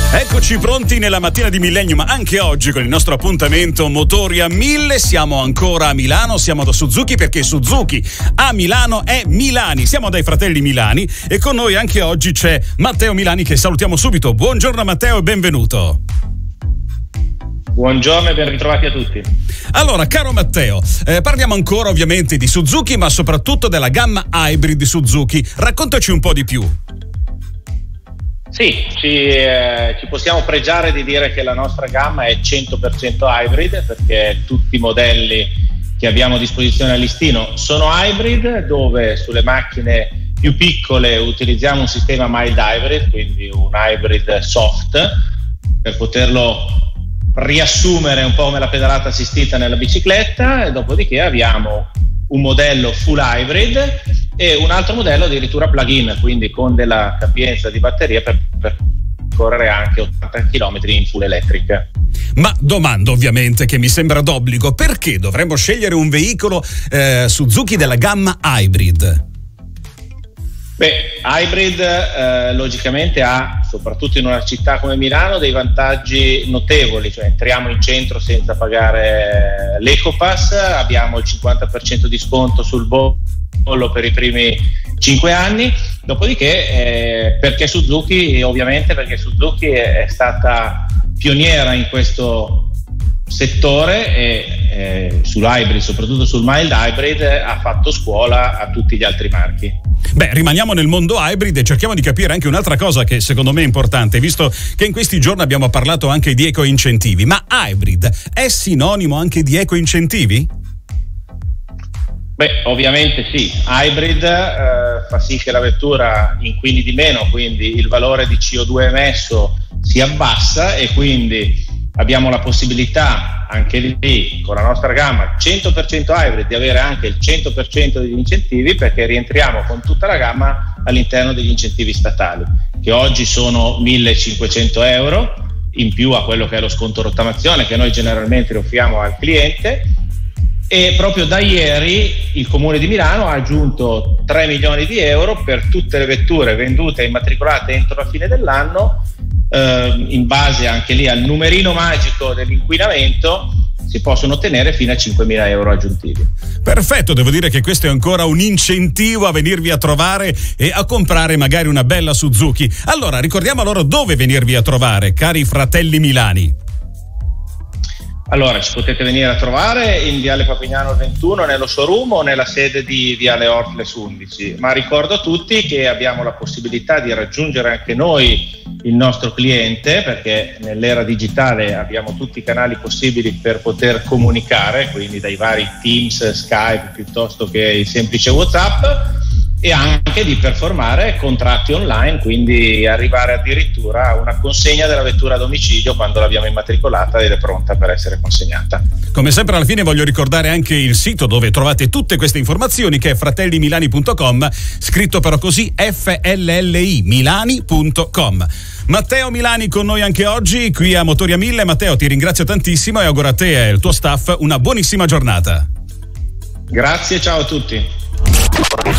Eccoci pronti nella mattina di Millennium, anche oggi con il nostro appuntamento Motori a 1000. Siamo ancora a Milano, siamo da Suzuki perché Suzuki a Milano è Milani. Siamo dai fratelli Milani e con noi anche oggi c'è Matteo Milani, che salutiamo subito. Buongiorno Matteo e benvenuto. Buongiorno e ben ritrovati a tutti. Allora, caro Matteo, parliamo ancora ovviamente di Suzuki, ma soprattutto della gamma hybrid di Suzuki. Raccontaci un po' di più. Sì, ci possiamo pregiare di dire che la nostra gamma è 100% hybrid, perché tutti i modelli che abbiamo a disposizione al listino sono hybrid, dove sulle macchine più piccole utilizziamo un sistema mild hybrid, quindi un hybrid soft, per poterlo riassumere un po' come la pedalata assistita nella bicicletta, e dopodiché abbiamo un modello full hybrid e un altro modello addirittura plug-in, quindi con della capienza di batteria per correre anche 80 km in full electric. Ma domando ovviamente, che mi sembra d'obbligo, perché dovremmo scegliere un veicolo Suzuki della gamma hybrid? Beh, hybrid logicamente ha, soprattutto in una città come Milano, dei vantaggi notevoli, cioè entriamo in centro senza pagare l'Ecopass, abbiamo il 50% di sconto sul bollo per i primi 5 anni, dopodiché perché Suzuki? Ovviamente perché Suzuki è stata pioniera in questo settore e sull'hybrid, soprattutto sul mild hybrid, ha fatto scuola a tutti gli altri marchi. Beh, rimaniamo nel mondo hybrid e cerchiamo di capire anche un'altra cosa che secondo me è importante, visto che in questi giorni abbiamo parlato anche di eco-incentivi. Ma hybrid è sinonimo anche di eco-incentivi? Beh, ovviamente sì. Hybrid fa sì che la vettura inquini di meno, quindi il valore di CO2 emesso si abbassa e quindi abbiamo la possibilità anche lì con la nostra gamma 100% hybrid di avere anche il 100% degli incentivi, perché rientriamo con tutta la gamma all'interno degli incentivi statali, che oggi sono 1.500 euro in più a quello che è lo sconto rottamazione che noi generalmente offriamo al cliente. E proprio da ieri il Comune di Milano ha aggiunto 3 milioni di euro per tutte le vetture vendute e immatricolate entro la fine dell'anno, in base anche lì al numerino magico dell'inquinamento. Si possono ottenere fino a 5.000 euro aggiuntivi. Perfetto, devo dire che questo è ancora un incentivo a venirvi a trovare e a comprare magari una bella Suzuki. Allora, ricordiamo loro dove venirvi a trovare, cari fratelli Milani. Allora, ci potete venire a trovare in Viale Papignano 21 nello showroom o nella sede di Viale Orfles 11, ma ricordo a tutti che abbiamo la possibilità di raggiungere anche noi il nostro cliente, perché nell'era digitale abbiamo tutti i canali possibili per poter comunicare, quindi dai vari Teams, Skype, piuttosto che il semplice WhatsApp, e anche di performare contratti online, quindi arrivare addirittura a una consegna della vettura a domicilio quando l'abbiamo immatricolata ed è pronta per essere consegnata. Come sempre alla fine voglio ricordare anche il sito dove trovate tutte queste informazioni, che è fratellimiLani.com, scritto però così FLLI milani.com. Matteo Milani con noi anche oggi qui a Motori a 1000. Matteo, ti ringrazio tantissimo e auguro a te e al tuo staff una buonissima giornata. Grazie, ciao a tutti.